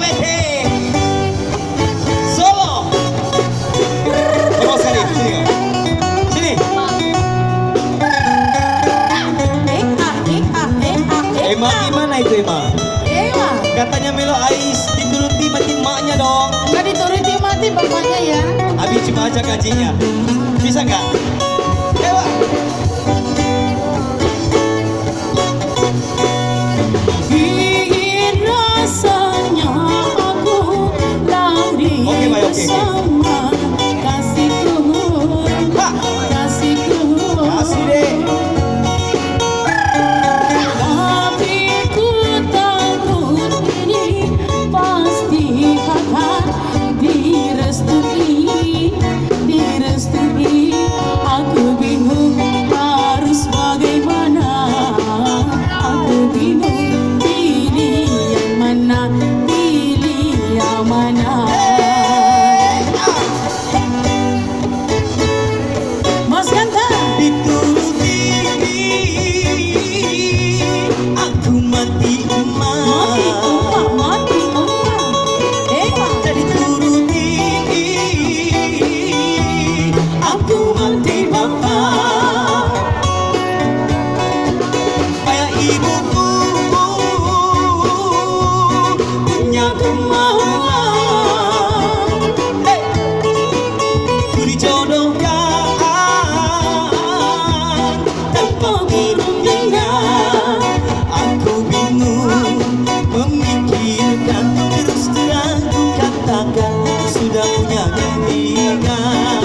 PT Solo. Terus kali sini. Sini. Emma gimana itu Emma? Katanya Melo Ais dituruti mati maknya dong. Nggak dituruti mati bapaknya ya. Abi cuma aja gajinya. Bisa nggak? Ewa. Ingin rasanya aku lari bersama kasihku, kasihku. Kasih deh. Tapi ku takut ini pasti akan direstui, direstui. Aku bingung harus bagaimana. Aku bingung pilih yang mana, pilih yang mana. Mas Ganta. Dituruti aku mati emak. Mati emak. Jadi turuti aku mati bapak. Kayak ibuku punya kemauan. Ku dijodohkan tanpa burungnya. Aku bingung memikirkan, terus terang ku katakan sudah punya gantian.